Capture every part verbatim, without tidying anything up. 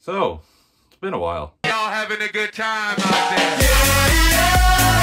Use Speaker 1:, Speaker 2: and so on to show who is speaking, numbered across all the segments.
Speaker 1: So, it's been a while.
Speaker 2: Y'all having a good time out there. Yeah, yeah,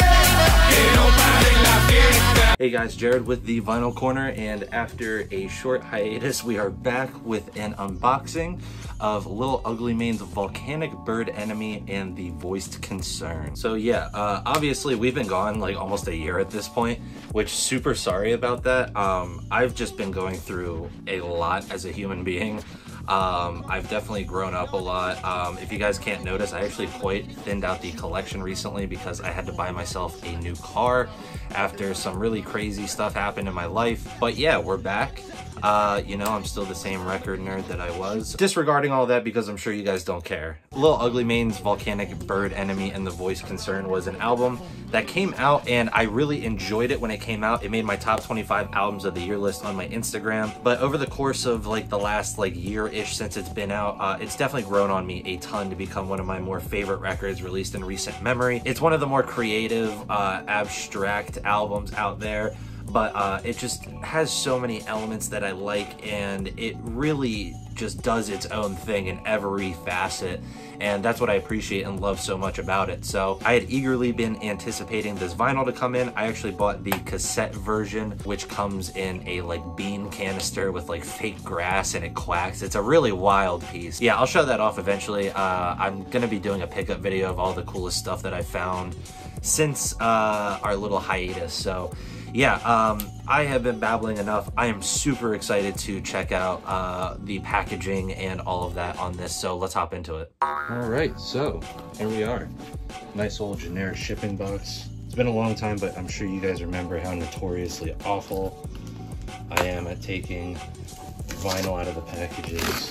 Speaker 2: yeah.
Speaker 1: Hey guys, Jared with the Vinyl Corner, and after a short hiatus, we are back with an unboxing of Lil Ugly Mane's Volcanic Bird Enemy and the Voiced Concern. So yeah, uh, obviously we've been gone like almost a year at this point, which super sorry about that. Um, I've just been going through a lot as a human being. Um, I've definitely grown up a lot. Um, if you guys can't notice, I actually quite thinned out the collection recently because I had to buy myself a new car after some really crazy stuff happened in my life. But yeah, we're back. Uh, you know, I'm still the same record nerd that I was. Disregarding all that because I'm sure you guys don't care. Lil Ugly Mane's Volcanic Bird Enemy and the Voiced Concern was an album that came out, and I really enjoyed it when it came out. It made my top twenty-five albums of the year list on my Instagram. But over the course of like the last like year-ish since it's been out, uh, it's definitely grown on me a ton to become one of my more favorite records released in recent memory. It's one of the more creative, uh, abstract albums out there. But uh, it just has so many elements that I like, and it really just does its own thing in every facet, and that's what I appreciate and love so much about it. So I had eagerly been anticipating this vinyl to come in. I actually bought the cassette version, which comes in a like bean canister with like fake grass and it quacks. It's a really wild piece. Yeah, I'll show that off eventually. Uh, I'm gonna be doing a pickup video of all the coolest stuff that I found since uh, our little hiatus. So yeah, um, I have been babbling enough. I am super excited to check out uh, the packaging and all of that on this, so let's hop into it. All right, so here we are. Nice old generic shipping box. It's been a long time, but I'm sure you guys remember how notoriously awful I am at taking vinyl out of the packages.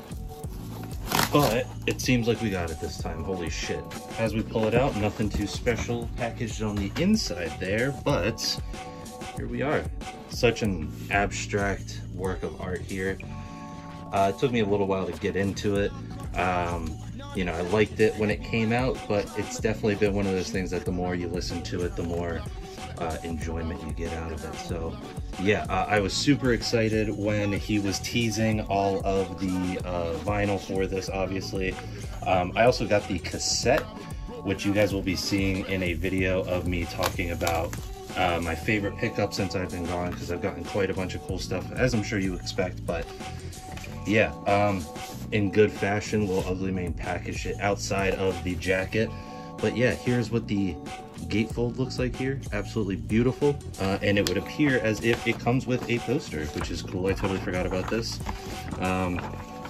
Speaker 1: But it seems like we got it this time. Holy shit. As we pull it out, nothing too special packaged on the inside there, but here we are. Such an abstract work of art here. Uh, it took me a little while to get into it. Um, you know, I liked it when it came out, but it's definitely been one of those things that the more you listen to it, the more uh, enjoyment you get out of it. So yeah, uh, I was super excited when he was teasing all of the uh, vinyl for this, obviously. Um, I also got the cassette, which you guys will be seeing in a video of me talking about uh, my favorite pickup since I've been gone, because I've gotten quite a bunch of cool stuff, as I'm sure you expect. But yeah, um, in good fashion, Lil Ugly Mane packaged it outside of the jacket. But yeah, here's what the gatefold looks like here. Absolutely beautiful. Uh, and it would appear as if it comes with a poster, which is cool. I totally forgot about this. Um,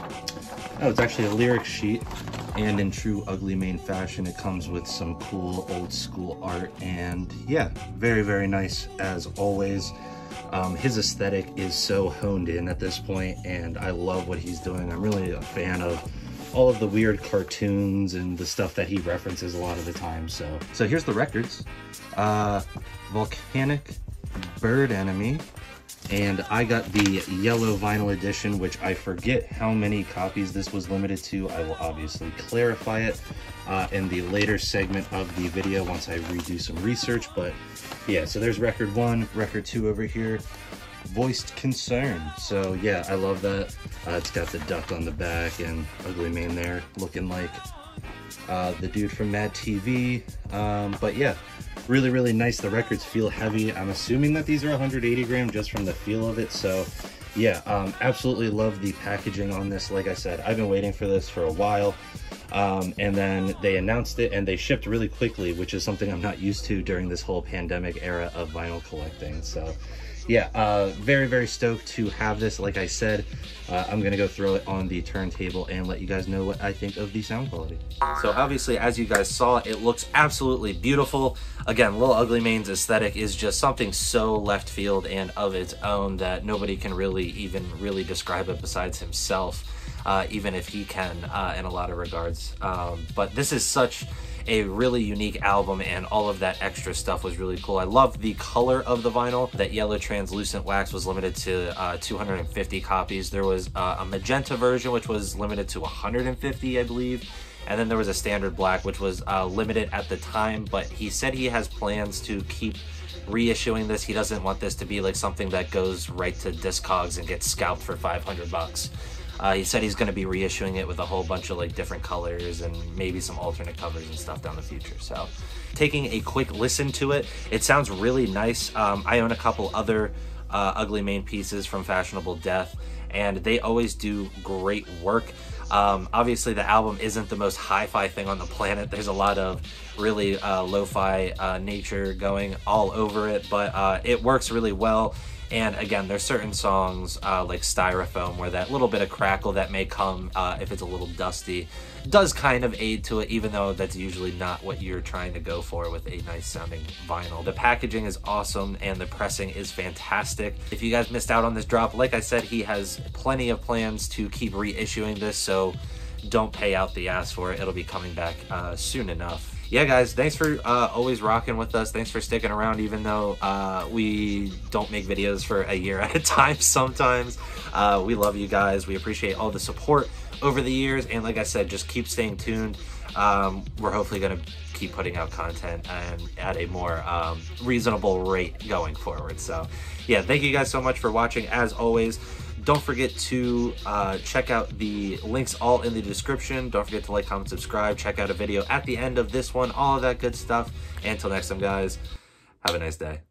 Speaker 1: oh, it's actually a lyric sheet. And in true Ugly Mane fashion, it comes with some cool old school art. And yeah, very, very nice as always. Um, his aesthetic is so honed in at this point, and I love what he's doing. I'm really a fan of all of the weird cartoons and the stuff that he references a lot of the time. So, so here's the records. Uh, Volcanic Bird Enemy, and I got the yellow vinyl edition, which I forget how many copies this was limited to. I will obviously clarify it uh, in the later segment of the video once I redo some research. But yeah, so there's record one, record two over here. Voiced Concern. So yeah, I love that. Uh, it's got the duck on the back and Ugly Mane there looking like uh, the dude from Mad T V. Um, but yeah, really, really nice. The records feel heavy. I'm assuming that these are one hundred eighty gram just from the feel of it. So yeah, um, absolutely love the packaging on this. Like I said, I've been waiting for this for a while. Um, and then they announced it and they shipped really quickly, which is something I'm not used to during this whole pandemic era of vinyl collecting. So yeah, uh, very, very stoked to have this. Like I said, uh, I'm gonna go throw it on the turntable and let you guys know what I think of the sound quality. So obviously, as you guys saw, it looks absolutely beautiful. Again, Lil Ugly Mane's aesthetic is just something so left field and of its own that nobody can really even really describe it besides himself, uh, even if he can uh, in a lot of regards. Um, but this is such a really unique album, and all of that extra stuff was really cool. I love the color of the vinyl. That yellow translucent wax was limited to uh, two hundred fifty copies. There was uh, a magenta version, which was limited to one hundred fifty, I believe. And then there was a standard black, which was uh, limited at the time, but he said he has plans to keep reissuing this. He doesn't want this to be like something that goes right to Discogs and gets scalped for five hundred bucks.
Speaker 3: Uh, he said he's going to be reissuing it with a whole bunch of like different colors and maybe some alternate covers and stuff down the future. So taking a quick listen to it, it sounds really nice. Um, I own a couple other uh, Ugly Mane pieces from Fashionable Death, and they always do great work. Um, obviously the album isn't the most hi-fi thing on the planet. There's a lot of really uh, lo-fi uh, nature going all over it, but uh, it works really well. And again, there's certain songs uh, like Styrofoam where that little bit of crackle that may come uh, if it's a little dusty does kind of aid to it, even though that's usually not what you're trying to go for with a nice sounding vinyl. The packaging is awesome and the pressing is fantastic. If you guys missed out on this drop, like I said, he has plenty of plans to keep reissuing this, so don't pay out the ass for it. It'll be coming back uh, soon enough. Yeah, guys, thanks for uh, always rocking with us. Thanks for sticking around, even though uh, we don't make videos for a year at a time sometimes. Uh, we love you guys. We appreciate all the support over the years. And like I said, just keep staying tuned. Um, we're hopefully going to keep putting out content and at a more um, reasonable rate going forward. So yeah, thank you guys so much for watching. As always, don't forget to uh, check out the links all in the description. Don't forget to like, comment, subscribe. Check out a video at the end of this one. All of that good stuff. And until next time, guys, have a nice day.